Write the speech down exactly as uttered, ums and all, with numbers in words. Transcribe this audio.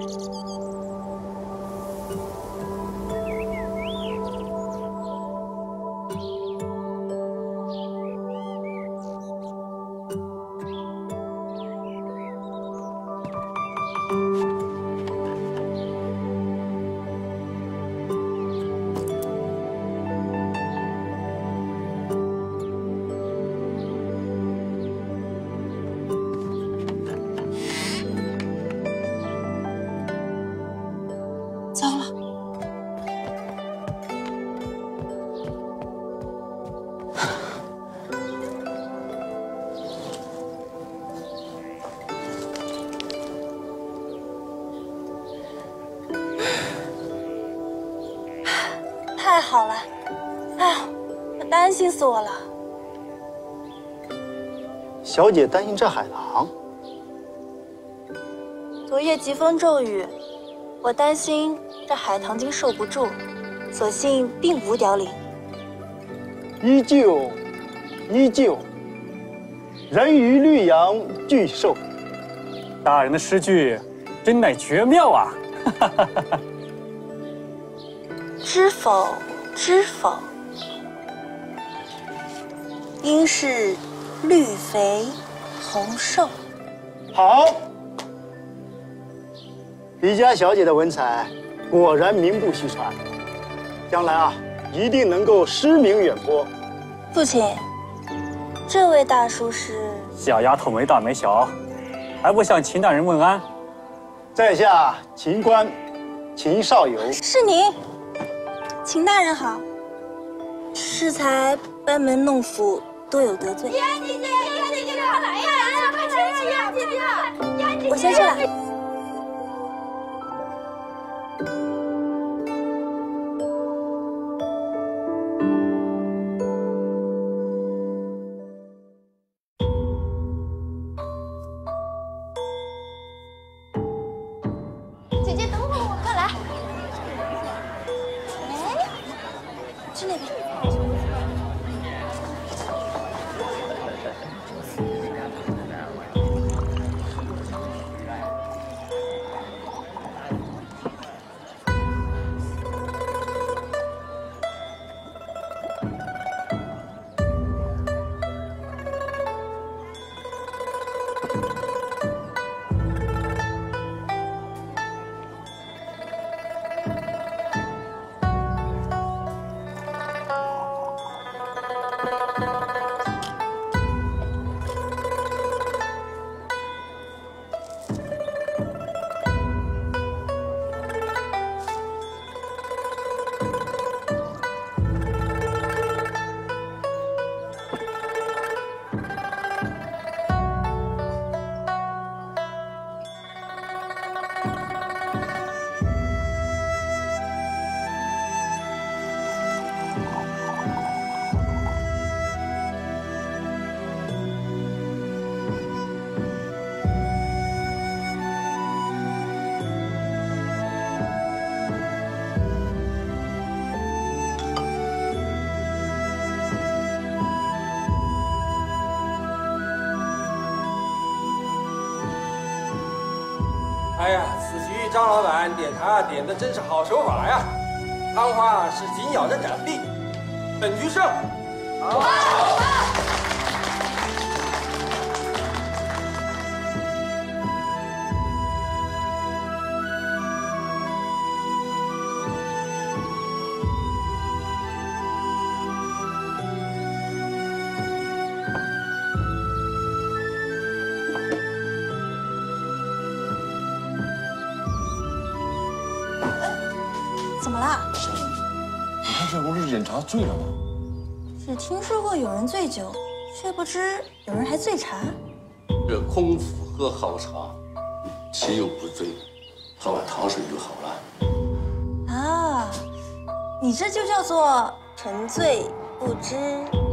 糟了， 太好了！哎呀，我担心死我了。 小姐担心这海棠？ 昨夜疾风骤雨，我担心这海棠经受不住，所幸并无凋零。 依旧，依旧。人鱼绿杨俱寿。 大人的诗句真乃绝妙啊！ 知否，知否？应是绿肥红瘦。 好，李家小姐的文采果然名不虚传，将来啊，一定能够诗名远播。 父亲，这位大叔是？ 小丫头没大没小，还不向秦大人问安？ 在下秦观，秦少游。 是您，秦大人好。适才班门弄斧，多有得罪。 燕姐姐，燕姐姐，快来呀！快进去呀，姐姐！燕姐姐， 我先去了。 姐姐，等会儿，我快来。 哎，去那边。 哎呀，此局张老板点茶点的真是好手法呀！汤花是紧咬着掌壁，本局胜。好。 怎么了？ 你看这不是饮茶醉了吗？ 只听说过有人醉酒，却不知有人还醉茶。 这空腹喝好茶，岂有不醉？喝碗糖水就好了。 啊，你这就叫做沉醉不知